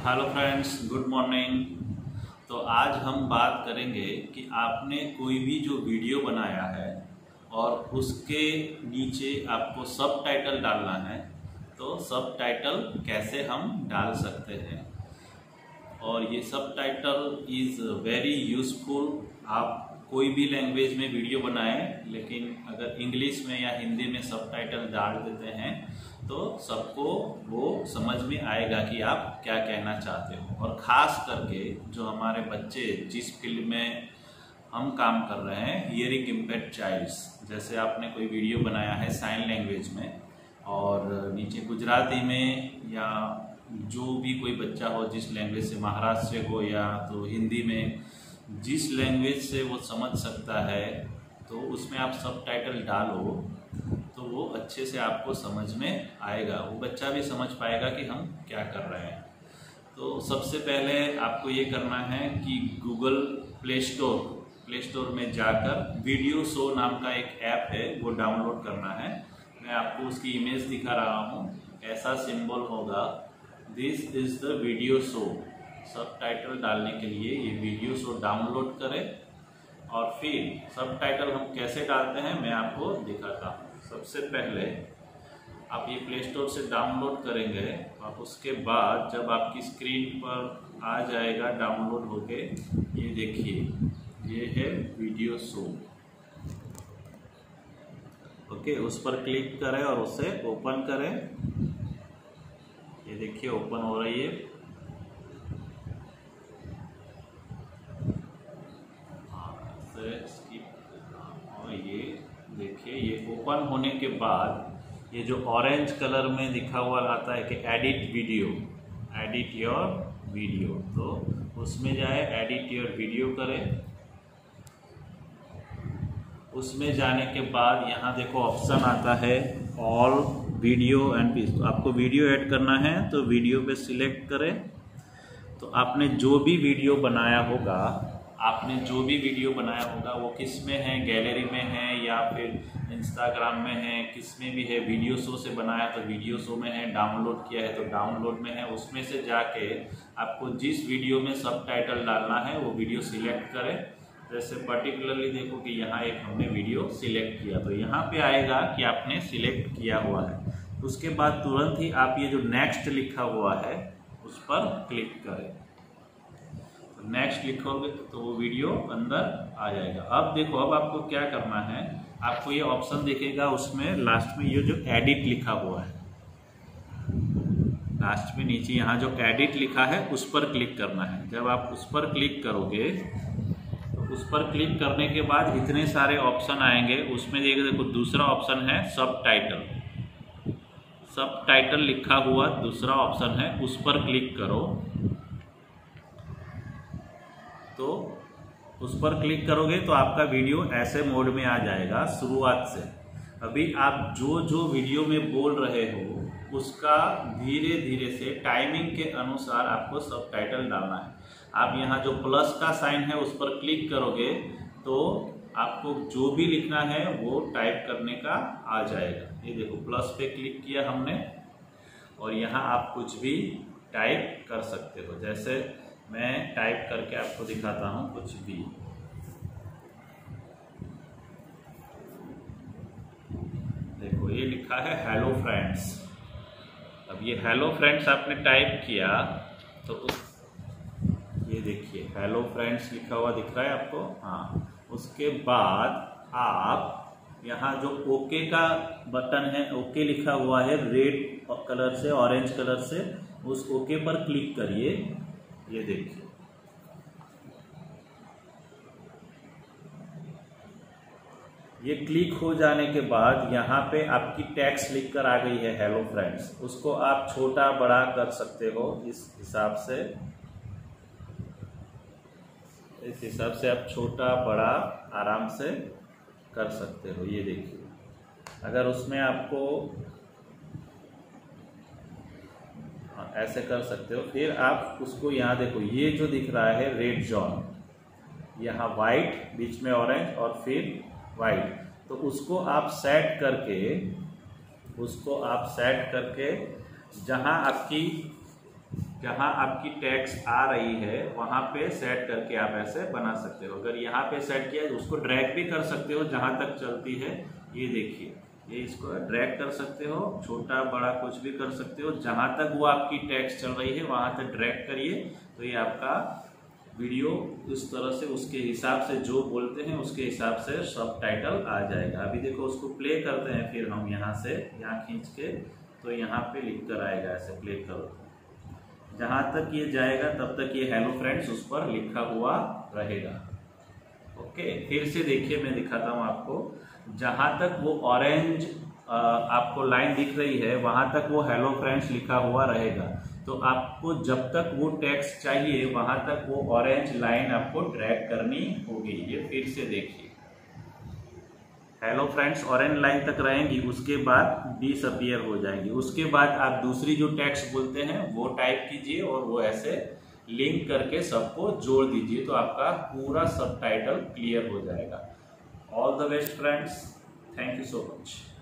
Hello friends, good morning. तो आज हम बात करेंगे कि आपने कोई भी जो वीडियो बनाया है और उसके नीचे आपको सब टाइटल डालना है, तो सब टाइटल कैसे हम डाल सकते हैं। और ये सब टाइटल इज़ वेरी यूज़फुल। आप कोई भी लैंग्वेज में वीडियो बनाएं, लेकिन अगर इंग्लिश में या हिंदी में सब टाइटल डाल देते हैं तो सबको वो समझ में आएगा कि आप क्या कहना चाहते हो। और ख़ास करके जो हमारे बच्चे जिस फील्ड में हम काम कर रहे हैं, हियरिंग इम्पेयर्ड चाइल्ड्स, जैसे आपने कोई वीडियो बनाया है साइन लैंग्वेज में और नीचे गुजराती में, या जो भी कोई बच्चा हो जिस लैंग्वेज से, महाराष्ट्र से हो या तो हिंदी में, जिस लैंग्वेज से वो समझ सकता है, तो उसमें आप सब टाइटल डालो तो वो अच्छे से आपको समझ में आएगा। वो बच्चा भी समझ पाएगा कि हम क्या कर रहे हैं। तो सबसे पहले आपको ये करना है कि गूगल प्ले स्टोर में जाकर वीडियो शो नाम का एक ऐप है, वो डाउनलोड करना है। मैं आपको उसकी इमेज दिखा रहा हूँ। ऐसा सिंबल होगा, this is the video show. सब टाइटल डालने के लिए ये वीडियो शो डाउनलोड करें और फिर सब टाइटल हम कैसे डालते हैं मैं आपको दिखाता हूँ। सबसे पहले आप ये प्ले स्टोर से डाउनलोड करेंगे और उसके बाद जब आपकी स्क्रीन पर आ जाएगा डाउनलोड होके, ये देखिए, ये है वीडियो शो। ओके, उस पर क्लिक करें और उसे ओपन करें। ये देखिए ओपन हो रही है। और ये देखिए, ये ओपन होने के बाद ये जो ऑरेंज कलर में लिखा हुआ आता है कि edit video, edit your video, तो उसमें जाए, एडिट योर वीडियो करें। उसमें जाने के बाद यहाँ देखो ऑप्शन आता है ऑल वीडियो एंड पीस। तो आपको वीडियो ऐड करना है तो वीडियो पे सिलेक्ट करें। तो आपने जो भी वीडियो बनाया होगा, वो किस में है, गैलरी में है या फिर इंस्टाग्राम में है, किस में भी है। वीडियो शो से बनाया तो वीडियो शो में है, डाउनलोड किया है तो डाउनलोड में है। उसमें से जाके आपको जिस वीडियो में सब टाइटल डालना है वो वीडियो सिलेक्ट करें। जैसे पर्टिकुलरली देखो कि यहाँ एक हमने वीडियो सिलेक्ट किया, तो यहाँ पे आएगा कि आपने सिलेक्ट किया हुआ है। उसके बाद तुरंत ही आप ये जो नेक्स्ट लिखा हुआ है उस पर क्लिक करें। नेक्स्ट लिखोगे तो वो वीडियो अंदर आ जाएगा। अब देखो, अब आपको क्या करना है, आपको ये ऑप्शन दिखेगा, उसमें लास्ट में ये जो एडिट लिखा हुआ है, लास्ट में नीचे यहाँ जो एडिट लिखा है उस पर क्लिक करना है। जब आप उस पर क्लिक करोगे तो उस पर क्लिक करने के बाद इतने सारे ऑप्शन आएंगे। उसमें देखो दूसरा ऑप्शन है सब टाइटल लिखा हुआ दूसरा ऑप्शन है, उस पर क्लिक करो। तो उस पर क्लिक करोगे तो आपका वीडियो ऐसे मोड में आ जाएगा शुरुआत से। अभी आप जो वीडियो में बोल रहे हो उसका धीरे धीरे से टाइमिंग के अनुसार आपको सब टाइटल डालना है। आप यहाँ जो प्लस का साइन है उस पर क्लिक करोगे तो आपको जो भी लिखना है वो टाइप करने का आ जाएगा। ये देखो, प्लस पे क्लिक किया हमने और यहाँ आप कुछ भी टाइप कर सकते हो। जैसे मैं टाइप करके आपको दिखाता हूँ कुछ भी। देखो, ये लिखा है हेलो फ्रेंड्स। अब ये हेलो फ्रेंड्स आपने टाइप किया तो ये देखिए हेलो फ्रेंड्स लिखा हुआ दिख रहा है आपको। हाँ, उसके बाद आप यहाँ जो ओके का बटन है, ओके लिखा हुआ है रेड कलर से, ऑरेंज कलर से, उस ओके पर क्लिक करिए। ये देखिए, ये क्लिक हो जाने के बाद यहाँ पे आपकी टेक्स्ट लिखकर आ गई है हेलो फ्रेंड्स। उसको आप छोटा बड़ा कर सकते हो इस हिसाब से आप छोटा बड़ा आराम से कर सकते हो। ये देखिए, अगर उसमें आपको ऐसे कर सकते हो। फिर आप उसको यहाँ देखो, ये जो दिख रहा है रेड जोन, यहाँ वाइट, बीच में ऑरेंज और फिर वाइट, तो उसको आप सेट करके जहाँ आपकी जहाँ आपकी टेक्स्ट आ रही है वहाँ पे सेट करके आप ऐसे बना सकते हो। अगर यहाँ पे सेट किया है उसको ड्रैग भी कर सकते हो जहाँ तक चलती है। ये देखिए, ये इसको ड्रैग कर सकते हो, छोटा बड़ा कुछ भी कर सकते हो। जहाँ तक वो आपकी टेक्स्ट चल रही है वहाँ तक ड्रैग करिए तो ये आपका वीडियो इस तरह से उसके हिसाब से जो बोलते हैं उसके हिसाब से सबटाइटल आ जाएगा। अभी देखो उसको प्ले करते हैं, फिर हम यहाँ से यहाँ खींच के तो यहाँ पे लिख कर आएगा, ऐसे प्ले करो। जहाँ तक ये जाएगा तब तक ये हेलो फ्रेंड्स उस पर लिखा हुआ रहेगा। ओके, फिर से देखिए, मैं दिखाता हूँ आपको। जहाँ तक वो ऑरेंज आपको लाइन दिख रही है वहाँ तक वो हेलो फ्रेंड्स लिखा हुआ रहेगा। तो आपको जब तक वो टेक्स्ट चाहिए वहाँ तक वो ऑरेंज लाइन आपको ड्रैग करनी होगी। ये फिर से देखिए, हेलो फ्रेंड्स ऑरेंज लाइन तक रहेंगी, उसके बाद डिसअपीयर हो जाएंगी। उसके बाद आप दूसरी जो टेक्स्ट बोलते हैं वो टाइप कीजिए और वो ऐसे लिंक करके सबको जोड़ दीजिए, तो आपका पूरा सबटाइटल क्लियर हो जाएगा। All the best friends, thank you so much.